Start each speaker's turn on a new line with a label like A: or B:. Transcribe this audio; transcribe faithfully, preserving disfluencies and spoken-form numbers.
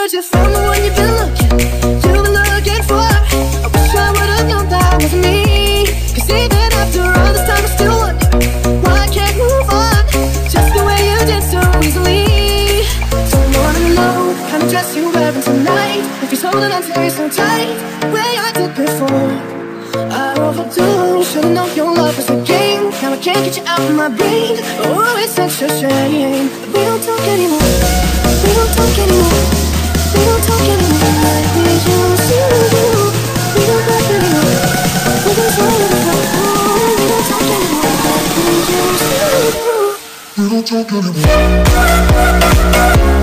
A: could've just found the one you've been looking, you've been looking for. I wish I would've known that was me. Cause even after all this time I still wonder why I can't move on, just the way you did so easily. So I wanna know what kind of dress you're wearing tonight, if you're holding on to me so tight, the way I did before. I overdosed, should've known your love was a game. Now I can't get you out of my brain. Oh, it's such a shame that we don't talk anymore. We don't talk anymore. We don't talk anymore like we used to do. We don't laugh anymore. We don't talk anymore. We don't talk anymore like we used to do. We don't talk anymore.